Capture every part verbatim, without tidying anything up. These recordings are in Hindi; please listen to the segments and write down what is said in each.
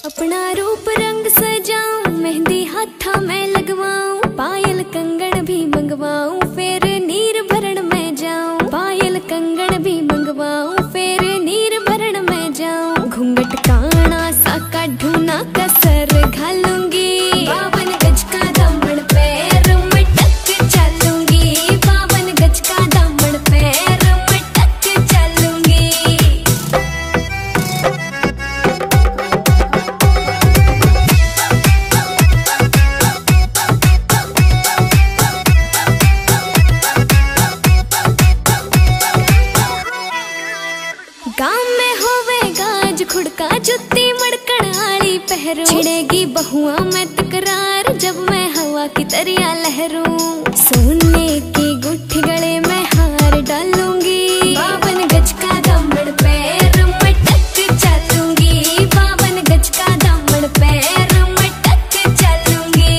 अपना रूप रंग सजाऊं, मेहंदी हाथा में लगवाऊं, पायल कंगन भी मंगवाऊं, फिर नीर भरण में जाऊं। पायल कंगन भी मंगवाऊं, फिर नीर भरण में जाऊं। घूंघट काना सा काढूं ना कसर घालूंगी, बावन गज का दामन पैर में टक चलूंगी। बावन गज का दामन पैर में टक चलूंगी। गाँव में होवेगा आज खुड़का, जुत्ती मड़कन आली पहरूं। छिड़ेगी बहुआ में तकरार, जब मैं हवा की तरिया लहरूं। सोने की गुट्ठी गले में हार डालूंगी, बावन गज का दामन पैर में टक चलूंगी। बावन गज का दामन पैर में टक चलूंगी।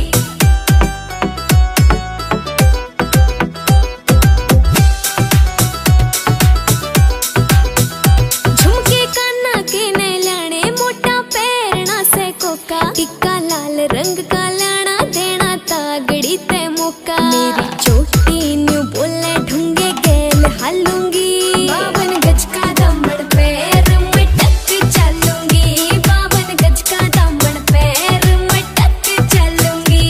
झुमके काना के ने लाने, मोटा पैरना से कोका। टिक्का लाल रंग का लाना, देना तागड़ी ते मौका। मेरी चोटी न्यू बोले ढूंगे गेल हालूंगी, बावन गज का दामन पैर में टक चलूंगी। बावन गज का दामन पैर में टक चलूंगी।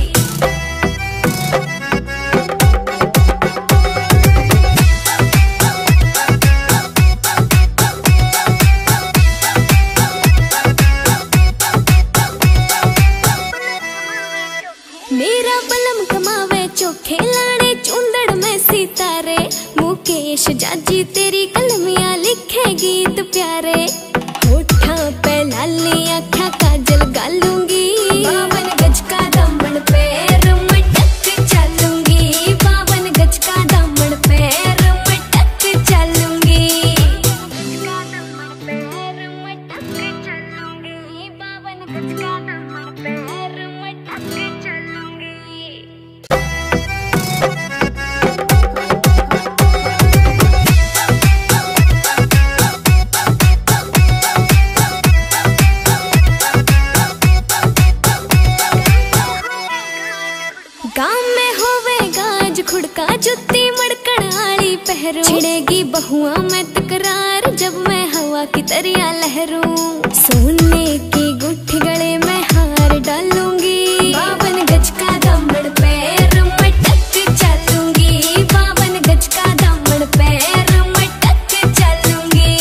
मेरा बलम कमावे चोखे लाने, चूंदड़ में सितारे। मुकेश जाजी तेरी कलमियां लिखे गीत प्यारे। होठा पे लाली आँखा काजल गालूंगी, बावन गज का दामन पैर में टक चलूंगी। बावन गज का दामन पैर में टक चलूंगी। बावन गज का दामन पैर में टक चलूंगी। गाँव में होवेगा आज खुड़का, जुत्ती मड़कन आली पहरूं। छिड़ेगी बहुआ में तकरार, जब मैं हवा की तरिया लहरूं। सोने की गुट्ठी गले में हार डालूंगी, बावन गज का दामन पैर में टक चलूंगी। बावन गज का दामन पैर में टक चलूंगी।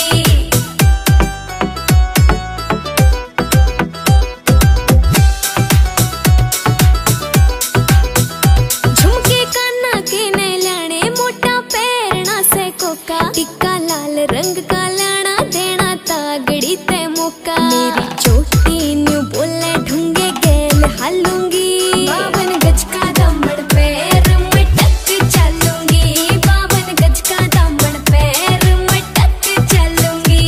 झुमके काना के ने लाने, मोटा पैरना से कोका। टिक्का लाल रंग का लाना, देना तागड़ी ते मौका। मेरी चोटी न्यू बोले ढूंगे गेल हालूंगी, बावन गज का दामन पैर में टक चलूंगी। बावन गज का दामन पैर में टक चलूंगी।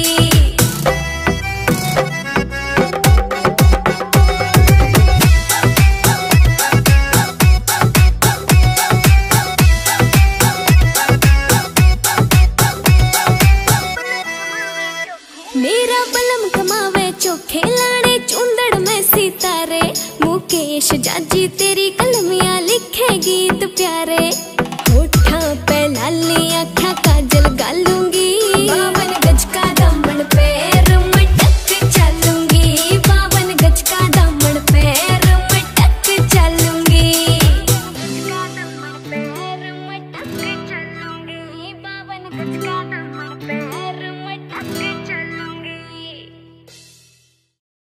मेरा बलम कमावे चोखे लाने, चूंदड़ में सितारे। मुकेश जाजी तेरी